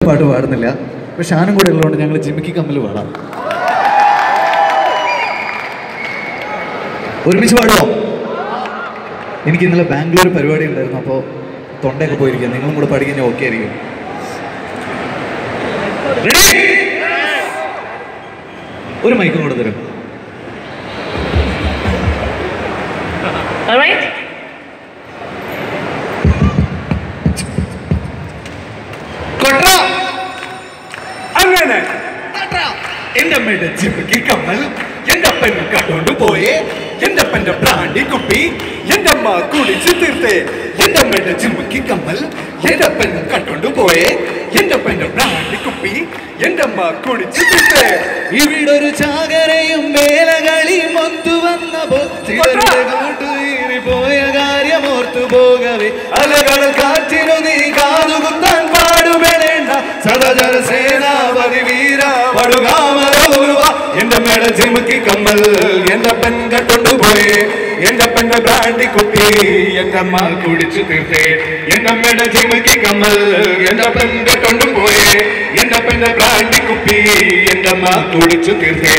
പാട്ട് പാടുന്നില്ല. ഇപ്പൊ ഷാനും കൂടെ ഉള്ളതുകൊണ്ട് ഞങ്ങൾ ജിമിക്കി കമ്മൽ പാടാം. ഒരുമിച്ച് പാടുമോ? എനിക്ക് ഇന്നലെ ബാംഗ്ലൂർ പരിപാടി ഉണ്ടായിരുന്നു, അപ്പോൾ തൊണ്ടയൊക്കെ പോയിരിക്കുക. നിങ്ങളും കൂടെ പാടി കഴിഞ്ഞാൽ ഓക്കെ ആയിരിക്കും. ഒരു മൈക്കും കൂടെ തരും. അങ്ങനെ എന്റെ അമ്മയുടെ ജിമിക്കി കമ്മൽ എന്റെ അപ്പൻ കട്ടോണ്ട് പോയേ, എന്റെ അപ്പന്റെ ബ്രാൻഡി കുപ്പി എന്റെ അമ്മ കുടിച്ച് തീർത്തേ. എന്റെ അമ്മയുടെ ജിമിക്കി കമ്മൽ എന്റെ അപ്പൻ കട്ടോണ്ട് പോയേ, എന്റെ അപ്പന്റെ ബ്രാൻഡി കുപ്പി എന്റെ അമ്മ കുടിച്ച് തീർത്തേ. ഇവിടൊരു ചാകരയും വേലകളിയും ഒത്തുവന്ന പോയ കാര്യമോർത്തു പോകവേ അലകൾ കാറ്റിനു നീ കാതുകുത്താൻ പാടുപെടേണ്ട സദജന സേനാപതി വീര പടുകാമരൂവ. എന്റെ മേട ജിമിക്കി കമ്മൽ എന്റെ പെൺ കട്ടൊണ്ടു പോയേ, എന്റെ പെണ്ണ ബ്രാൻഡി കുപ്പി എന്റെ അമ്മ കുടിച്ചു തീർത്തേ. എന്റെ മേട ജിമിക്കി കമ്മൽ എന്റെ പെൺ കട്ടൊണ്ടു പോയേ, എന്റെ പെണ്ണ ബ്രാൻഡി കുപ്പി എന്റെ അമ്മ കുടിച്ചു തീർത്തേ.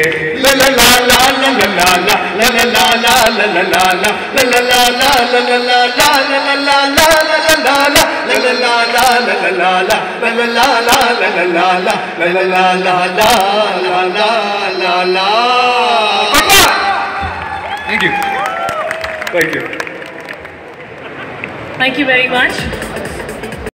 Thank you very much.